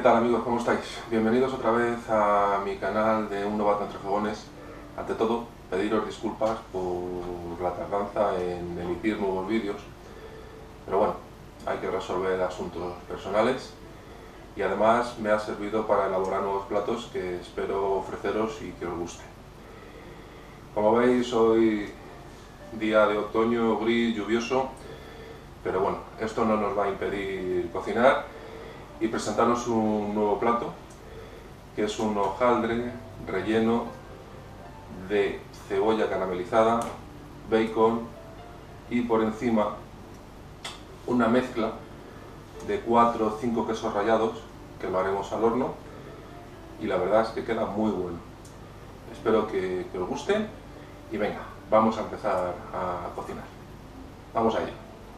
tal amigos? ¿Cómo estáis? Bienvenidos otra vez a mi canal de Un Novato Entre Fogones. Ante todo, pediros disculpas por la tardanza en emitir nuevos vídeos, pero bueno, hay que resolver asuntos personales y además me ha servido para elaborar nuevos platos que espero ofreceros y que os guste. Como veis, hoy día de otoño gris, lluvioso, pero bueno, esto no nos va a impedir cocinar y presentaros un nuevo plato, que es un hojaldre relleno de cebolla caramelizada, bacon y por encima una mezcla de 4 o 5 quesos rallados, que lo haremos al horno, y la verdad es que queda muy bueno. Espero que os guste y venga, vamos a empezar a cocinar. Vamos a ello.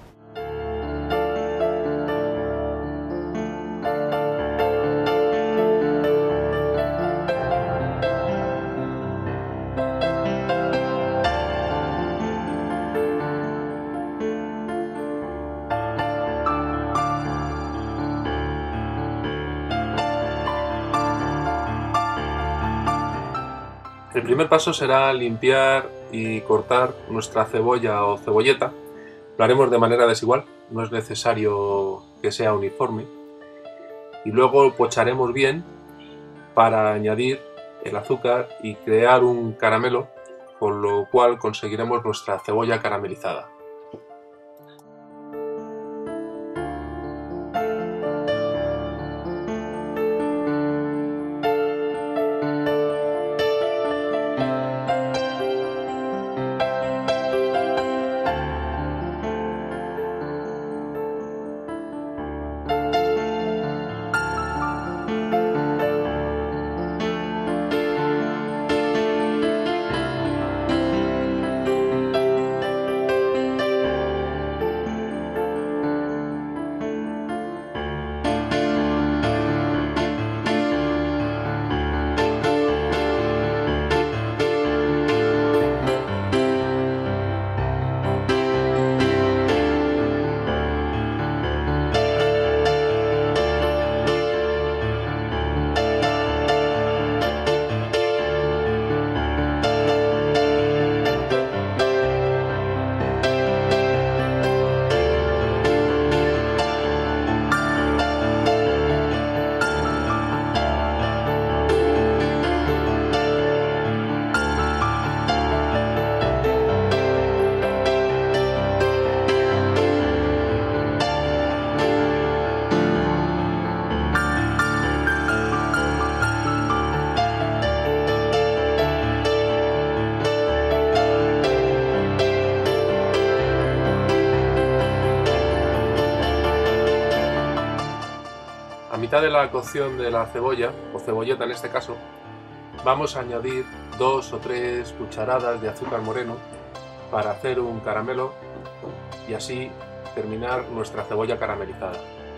El primer paso será limpiar y cortar nuestra cebolla o cebolleta. Lo haremos de manera desigual, no es necesario que sea uniforme. Y luego pocharemos bien para añadir el azúcar y crear un caramelo, con lo cual conseguiremos nuestra cebolla caramelizada. A mitad de la cocción de la cebolla, o cebolleta en este caso, vamos a añadir 2 o 3 cucharadas de azúcar moreno para hacer un caramelo y así terminar nuestra cebolla caramelizada.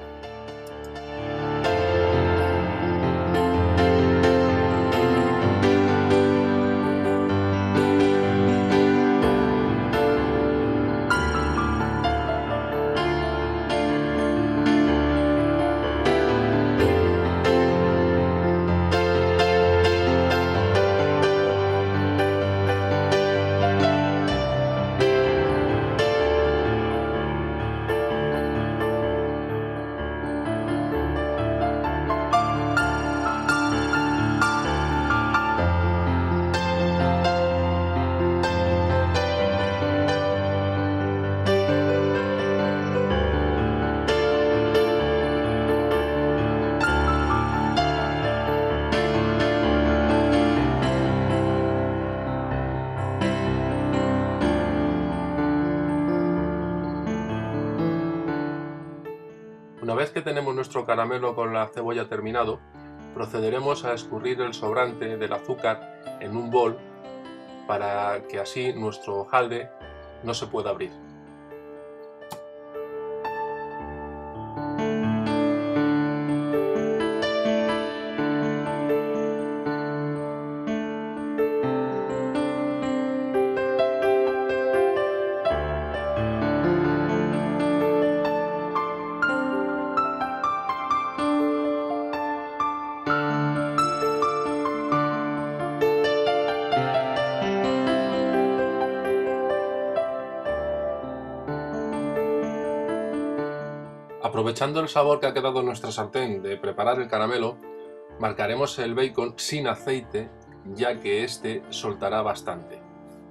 Una vez que tenemos nuestro caramelo con la cebolla terminado, procederemos a escurrir el sobrante del azúcar en un bol para que así nuestro hojaldre no se pueda abrir. Aprovechando el sabor que ha quedado en nuestra sartén de preparar el caramelo, marcaremos el bacon sin aceite, ya que este soltará bastante.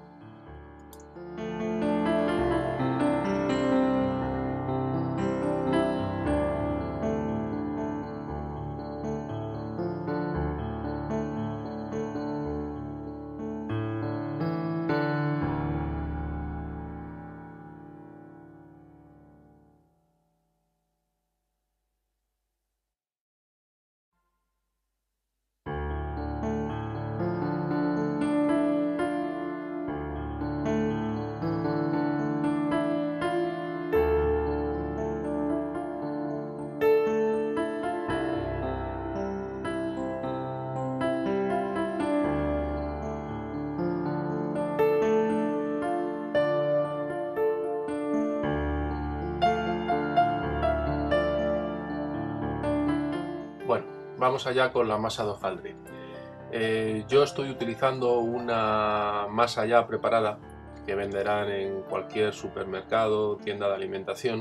Bueno, vamos allá con la masa de hojaldre. Yo estoy utilizando una masa ya preparada que venderán en cualquier supermercado, tienda de alimentación.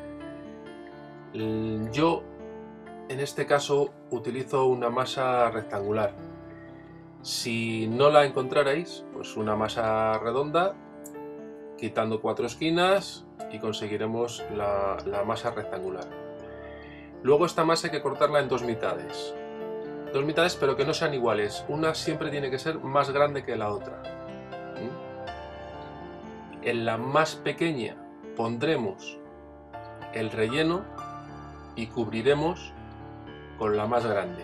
Yo, en este caso, utilizo una masa rectangular. Si no la encontrarais, pues una masa redonda, quitando 4 esquinas y conseguiremos la masa rectangular. Luego esta masa hay que cortarla en dos mitades, pero que no sean iguales. Una siempre tiene que ser más grande que la otra. En la más pequeña pondremos el relleno y cubriremos con la más grande.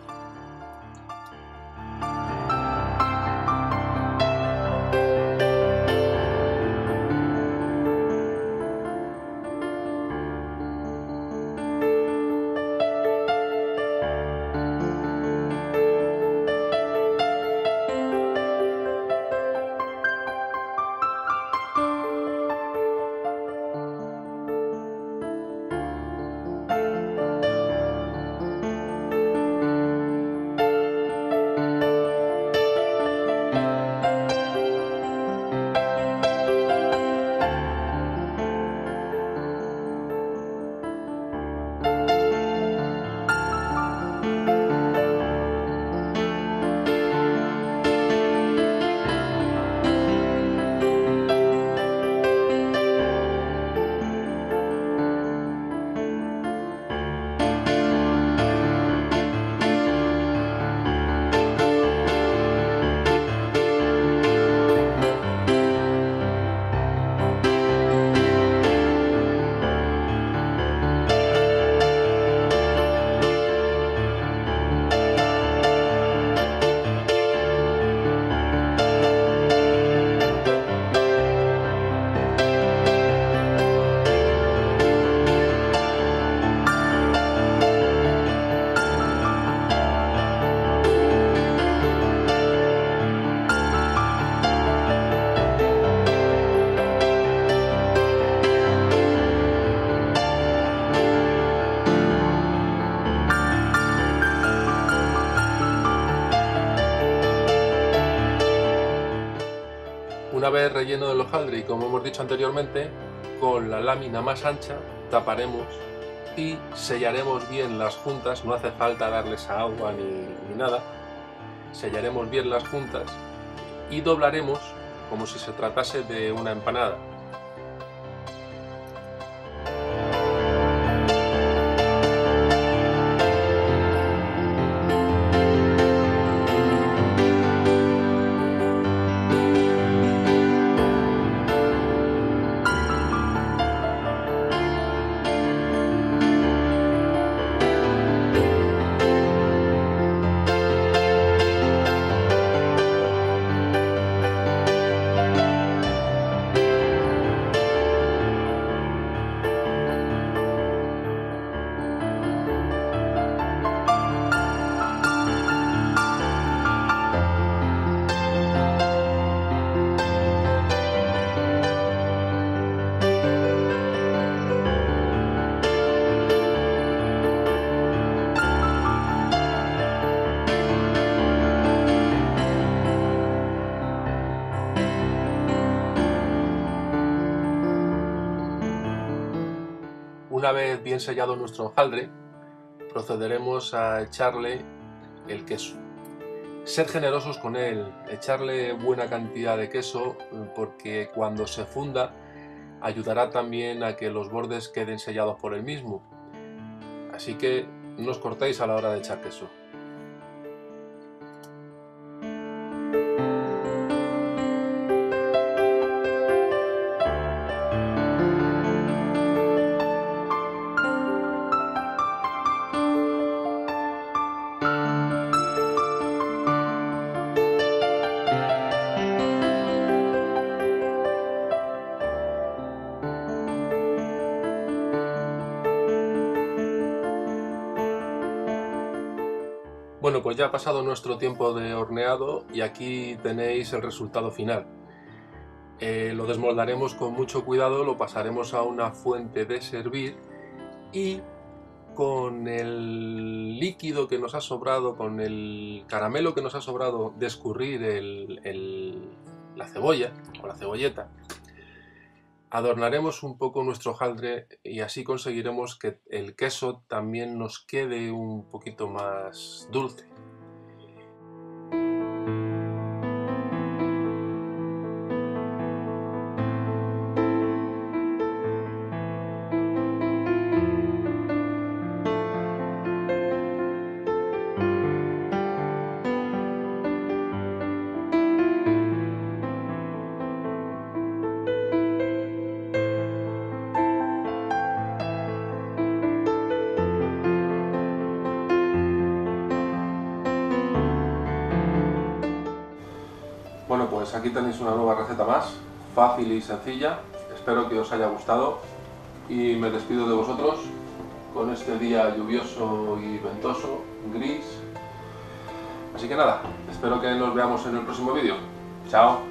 Una vez relleno el hojaldre y, como hemos dicho anteriormente, con la lámina más ancha taparemos y sellaremos bien las juntas. No hace falta darles agua ni nada. Sellaremos bien las juntas y doblaremos como si se tratase de una empanada. Una vez bien sellado nuestro hojaldre, procederemos a echarle el queso. Ser generosos con él, echarle buena cantidad de queso, porque cuando se funda ayudará también a que los bordes queden sellados por el mismo. Así que no os cortéis a la hora de echar queso. Bueno, pues ya ha pasado nuestro tiempo de horneado y aquí tenéis el resultado final. Lo desmoldaremos con mucho cuidado, lo pasaremos a una fuente de servir y con el líquido que nos ha sobrado, con el caramelo que nos ha sobrado de escurrir la cebolla o la cebolleta, adornaremos un poco nuestro hojaldre y así conseguiremos que el queso también nos quede un poquito más dulce. Bueno, pues aquí tenéis una nueva receta más, fácil y sencilla. Espero que os haya gustado y me despido de vosotros con este día lluvioso y ventoso, gris. Así que nada, espero que nos veamos en el próximo vídeo. ¡Chao!